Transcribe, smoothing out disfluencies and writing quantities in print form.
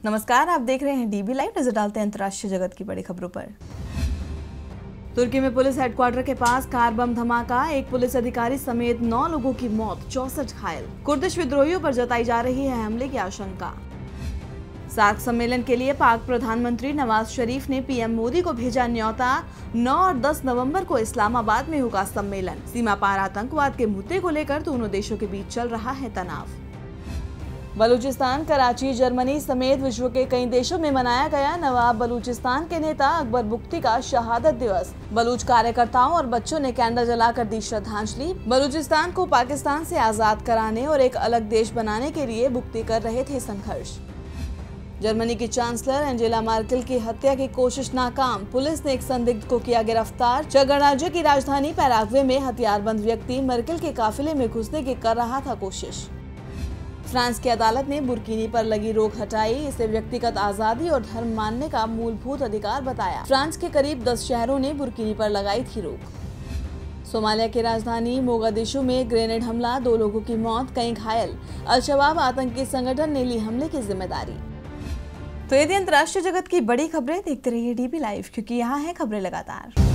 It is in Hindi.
नमस्कार, आप देख रहे हैं डीबी लाइव। नजर डालते हैं अंतर्राष्ट्रीय जगत की बड़ी खबरों पर। तुर्की में पुलिस हेडक्वार्टर के पास कार बम धमाका, एक पुलिस अधिकारी समेत 9 लोगों की मौत, 64 घायल। कुर्दिश विद्रोहियों पर जताई जा रही है हमले की आशंका। सार्क सम्मेलन के लिए पाक प्रधानमंत्री नवाज शरीफ ने पीएम मोदी को भेजा न्योता। 9 और 10 नवंबर को इस्लामाबाद में होगा सम्मेलन। सीमा पार आतंकवाद के मुद्दे को लेकर दोनों देशों के बीच चल रहा है तनाव। बलूचिस्तान, कराची, जर्मनी समेत विश्व के कई देशों में मनाया गया नवाब बलूचिस्तान के नेता अकबर बुख्ती का शहादत दिवस। बलूच कार्यकर्ताओं और बच्चों ने कैंडल जलाकर दी श्रद्धांजलि। बलूचिस्तान को पाकिस्तान से आजाद कराने और एक अलग देश बनाने के लिए बुख्ती कर रहे थे संघर्ष। जर्मनी की चांसलर एंजेला मार्केल की हत्या की कोशिश नाकाम, पुलिस ने एक संदिग्ध को किया गिरफ्तार। चेक गणराज्य की राजधानी पैराग्वे में हथियारबंद व्यक्ति मर्केल के काफिले में घुसने की कर रहा था कोशिश। फ्रांस की अदालत ने बुर्किनी पर लगी रोक हटाई, इसे व्यक्तिगत आजादी और धर्म मानने का मूलभूत अधिकार बताया। फ्रांस के करीब 10 शहरों ने बुर्किनी पर लगाई थी रोक। सोमालिया की राजधानी मोगादिशु में ग्रेनेड हमला, 2 लोगों की मौत, कई घायल। अल-शबाब आतंकी संगठन ने ली हमले की जिम्मेदारी। तो ये थी अंतर्राष्ट्रीय जगत की बड़ी खबरें। देखते रहिए डीबी लाइव, क्योंकि यहाँ है खबरें लगातार।